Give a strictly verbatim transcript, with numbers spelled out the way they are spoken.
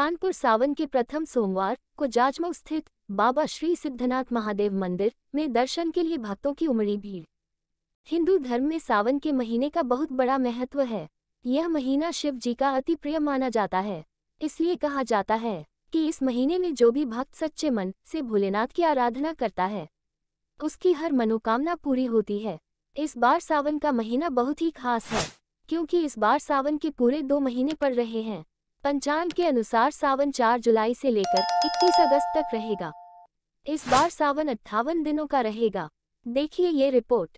कानपुर सावन के प्रथम सोमवार को जाजमऊ स्थित बाबा श्री सिद्धनाथ महादेव मंदिर में दर्शन के लिए भक्तों की उमड़ी भीड़। हिंदू धर्म में सावन के महीने का बहुत बड़ा महत्व है। यह महीना शिव जी का अति प्रिय माना जाता है। इसलिए कहा जाता है कि इस महीने में जो भी भक्त सच्चे मन से भोलेनाथ की आराधना करता है, उसकी हर मनोकामना पूरी होती है। इस बार सावन का महीना बहुत ही खास है, क्योंकि इस बार सावन के पूरे दो महीने पड़ रहे हैं। पंचांग के अनुसार सावन चार जुलाई से लेकर इकतीस अगस्त तक रहेगा। इस बार सावन अट्ठावन दिनों का रहेगा। देखिए ये रिपोर्ट।